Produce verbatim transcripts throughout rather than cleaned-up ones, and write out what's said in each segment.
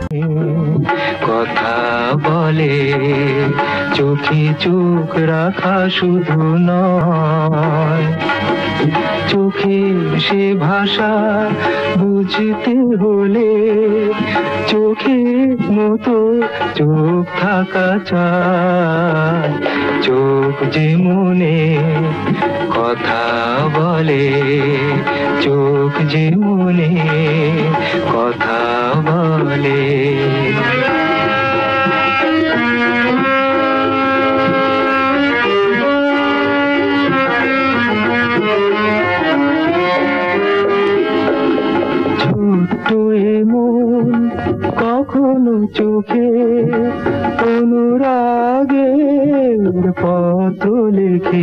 কথা বলে, চোখে চোখ রাখা শুধু নয়, চোখের সে ভাষা বুঝতে হলে চোখের মতো চোখ থাকা চায়। চোখ যে মনে কথা বলে, চোখ যে মনে কথা বলে। ছোট্ট এমন কখনো চোখে অনুরাগের পত্র লেখে,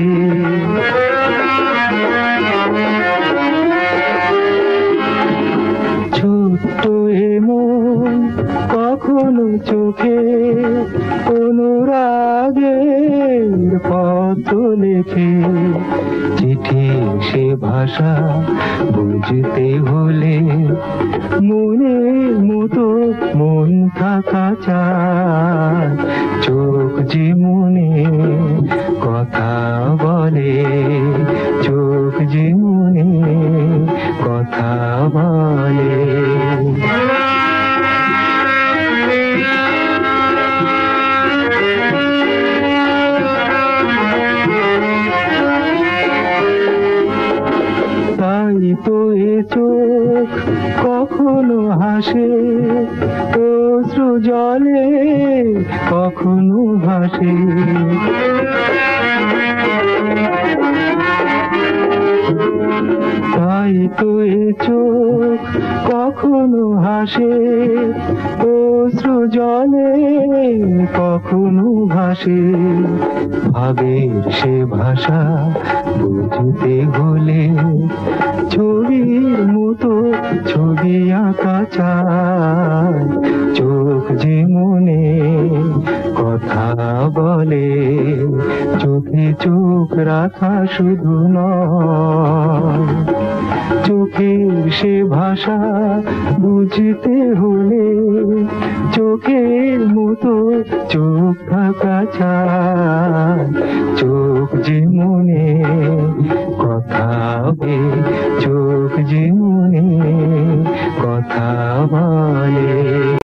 ছোট্ট এমন কখনো চোখে অনুরাগের পত্র লেখে। চিঠি সে ভাষা বুঝতে হলে মনের মতো মন থাকা চায়। চোখ যে মনে কথা বলে, চোখ যে মনে কথা বলে। তাই তো এ চোখ কখনো হাসে অশ্রু জলে, কখনো ভাসে। তাই তো এ চোখ কখনো হাসে অশ্রু জলে, কখনো ভাসে। ভাবের সে ভাষা বুঝতে হলে ছবির মতো ছবি আঁকা চায়। চোখ যে মনে কথা বলে, চোখে চোখ রাখা শুধু নয়, চোখের সে ভাষা বুঝতে হলে চোখের মতো চোখ থাকা চায়। চোখ যে মনে কথা বলে, চোখ যে মনে কথা বলে।